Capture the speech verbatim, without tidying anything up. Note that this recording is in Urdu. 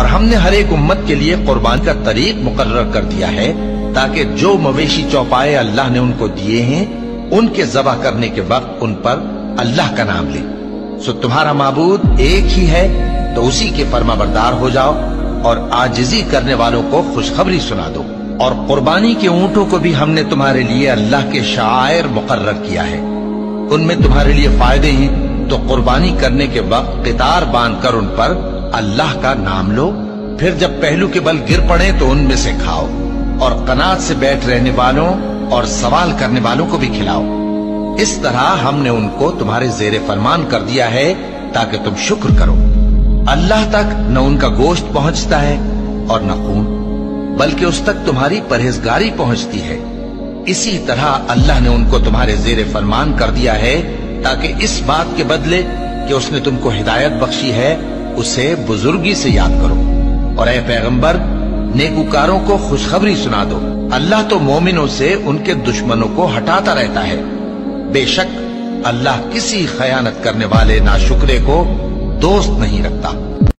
اور ہم نے ہر ایک امت کے لیے قربانی کا طریق مقرر کر دیا ہے تاکہ جو مویشی چوپائے اللہ نے ان کو دیے ہیں ان کے ذبح کرنے کے وقت ان پر اللہ کا نام لے۔ سو تمہارا معبود ایک ہی ہے تو اسی کے فرما بردار ہو جاؤ اور عاجزی کرنے والوں کو خوشخبری سنا دو۔ اور قربانی کے اونٹوں کو بھی ہم نے تمہارے لیے اللہ کے شعائر مقرر کیا ہے، ان میں تمہارے لیے فائدے ہیں، تو قربانی کرنے کے وقت قطار باندھ کر ان پر اللہ کا نام لو، پھر جب پہلو کے بل گر پڑے تو ان میں سے کھاؤ، اور قناعت سے بیٹھ رہنے والوں اور سوال کرنے والوں کو بھی کھلاؤ۔ اس طرح ہم نے ان کو تمہارے زیر فرمان کر دیا ہے تاکہ تم شکر کرو۔ اللہ تک نہ ان کا گوشت پہنچتا ہے اور نہ خون، بلکہ اس تک تمہاری پرہیزگاری پہنچتی ہے۔ اسی طرح اللہ نے ان کو تمہارے زیر فرمان کر دیا ہے تاکہ اس بات کے بدلے کہ اس نے تم کو ہدایت بخشی ہے اسے بزرگی سے یاد کرو۔ اور اے پیغمبر، نیکوکاروں کو خوشخبری سنا دو، اللہ تو مومنوں سے ان کے دشمنوں کو ہٹاتا رہتا ہے۔ بے شک اللہ کسی خیانت کرنے والے ناشکرے کو دوست نہیں رکھتا۔